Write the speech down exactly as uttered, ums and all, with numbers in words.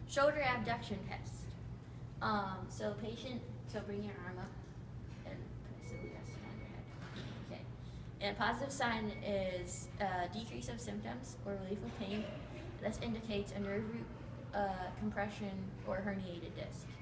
Shoulder abduction test. Um, so patient, so bring your arm up and put a silly resting on your head. Okay. And a positive sign is uh, decrease of symptoms or relief of pain. This indicates a nerve root uh, compression or herniated disc.